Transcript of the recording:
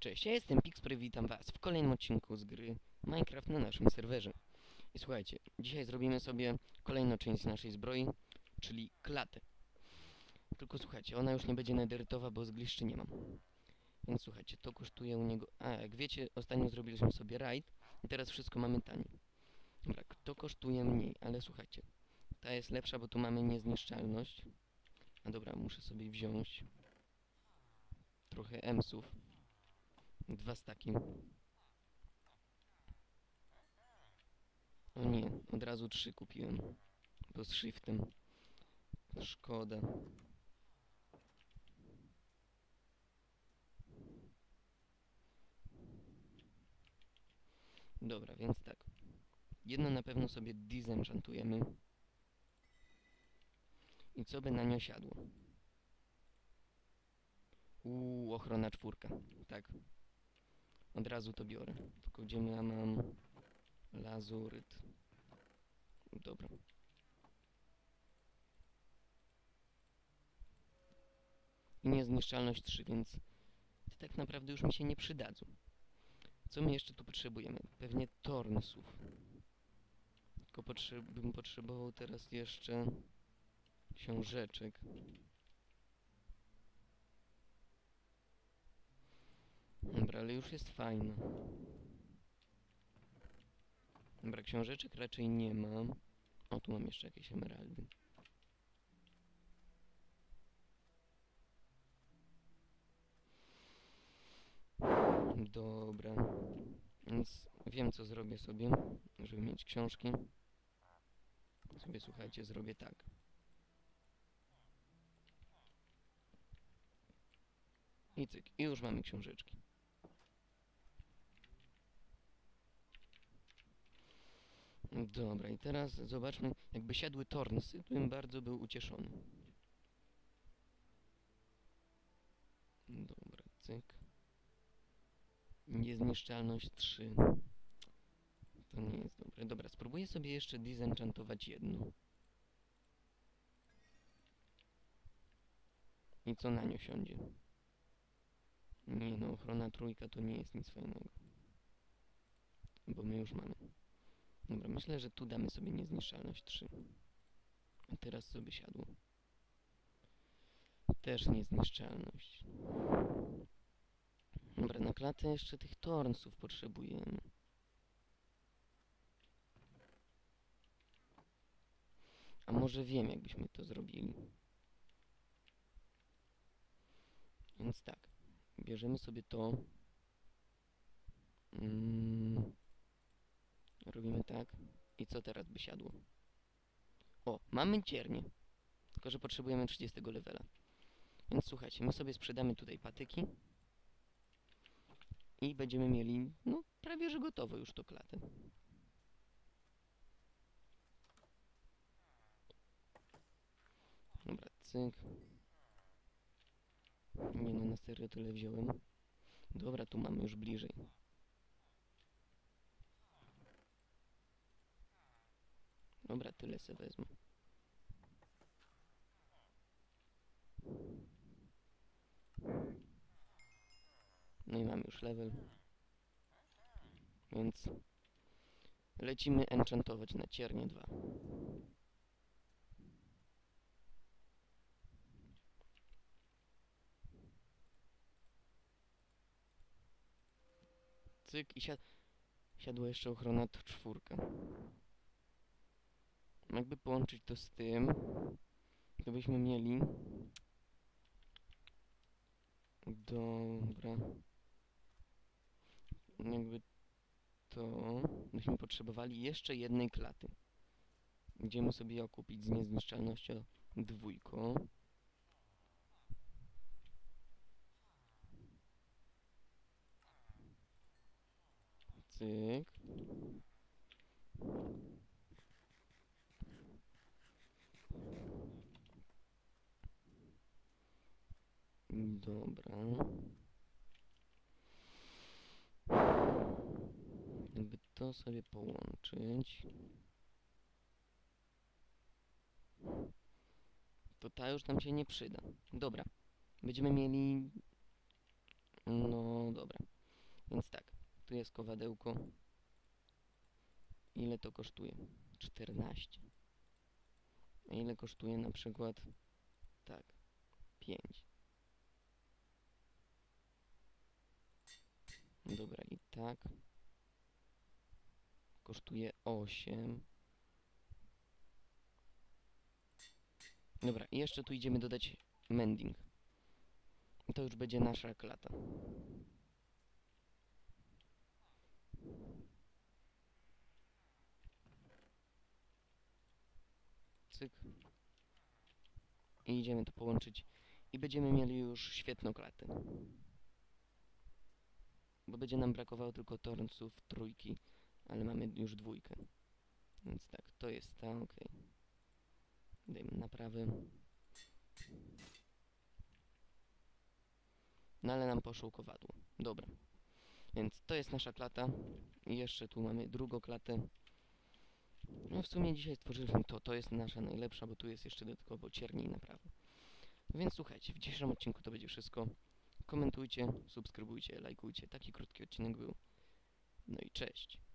Cześć, ja jestem Pixpray, witam was w kolejnym odcinku z gry Minecraft na naszym serwerze. I słuchajcie, dzisiaj zrobimy sobie kolejną część naszej zbroi, czyli klatę. Tylko słuchajcie, ona już nie będzie nederytowa, bo zgliszczy nie mam. Więc słuchajcie, to kosztuje u niego... A, jak wiecie, ostatnio zrobiliśmy sobie raid i teraz wszystko mamy taniej. Dobra, to kosztuje mniej, ale słuchajcie, ta jest lepsza, bo tu mamy niezniszczalność. A dobra, muszę sobie wziąć trochę emsów. 2 staki. O nie, od razu 3 kupiłem. Bo z shiftem. Szkoda. Dobra, więc tak. Jedno na pewno sobie disenchantujemy. I co by na nią siadło? Ochrona 4. Tak. Od razu to biorę. Tylko gdzie ja mam... Lazuryt. Dobra. I niezniszczalność 3, więc... To tak naprawdę już mi się nie przydadzą. Co my jeszcze tu potrzebujemy? Pewnie tornsów. Tylko bym potrzebował teraz jeszcze... książeczek. Dobra, ale już jest fajna. Dobra, książeczek raczej nie mam. O, tu mam jeszcze jakieś emeraldy. Dobra. Więc wiem, co zrobię sobie, żeby mieć książki. Sobie, słuchajcie, zrobię tak. I cyk. I już mamy książeczki. Dobra, i teraz zobaczmy, jakby siadły tornsy, to bym bardzo był ucieszony. Dobra, cyk. Niezniszczalność 3. To nie jest dobre. Dobra, spróbuję sobie jeszcze disenchantować jedno. I co na nią siądzie? Nie no, ochrona 3 to nie jest nic fajnego. Bo my już mamy. Dobra, myślę, że tu damy sobie niezniszczalność 3. A teraz sobie siadło. Też niezniszczalność. Dobra, na klatę jeszcze tych tornsów potrzebujemy. A może wiem, jakbyśmy to zrobili. Więc tak. Bierzemy sobie to. Robimy tak. I co teraz by siadło? O, mamy ciernię. Tylko że potrzebujemy 30 levela. Więc słuchajcie, my sobie sprzedamy tutaj patyki. I będziemy mieli, no, prawie że gotowo już to klatę. Dobra, cyk. Nie no, na serio tyle wziąłem. Dobra, tu mamy już bliżej. Dobra, tyle se wezmę. No i mamy już level. Więc lecimy enchantować na ciernie 2. Cyk i siadła jeszcze ochrona 4. Jakby połączyć to z tym, to byśmy mieli... Dobra. Jakby to... Byśmy potrzebowali jeszcze jednej klaty. Będziemy sobie ją kupić z niezniszczalnością 2. Cyk. Dobra. Jakby to sobie połączyć, to ta już nam się nie przyda. Dobra. Będziemy mieli... No dobra. Więc tak, tu jest kowadełko. Ile to kosztuje? 14. A ile kosztuje na przykład, tak, 5. Dobra, i tak kosztuje 8. Dobra, i jeszcze tu idziemy dodać mending. I to już będzie nasza klata. Cyk. I idziemy to połączyć. I będziemy mieli już świetną klatę. Bo będzie nam brakowało tylko tornców trójki, ale mamy już dwójkę. Więc tak, to jest ta, ok. Dajmy naprawy. No ale nam poszło kowadło. Dobra. Więc to jest nasza klata. I jeszcze tu mamy drugą klatę. No w sumie dzisiaj stworzyliśmy to. To jest nasza najlepsza, bo tu jest jeszcze dodatkowo ciernie i naprawy. Więc słuchajcie, w dzisiejszym odcinku to będzie wszystko. Komentujcie, subskrybujcie, lajkujcie. Taki krótki odcinek był. No i cześć.